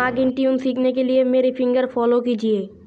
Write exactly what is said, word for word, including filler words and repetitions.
नागिन ट्यून सीखने के लिए मेरी फिंगर फॉलो कीजिए।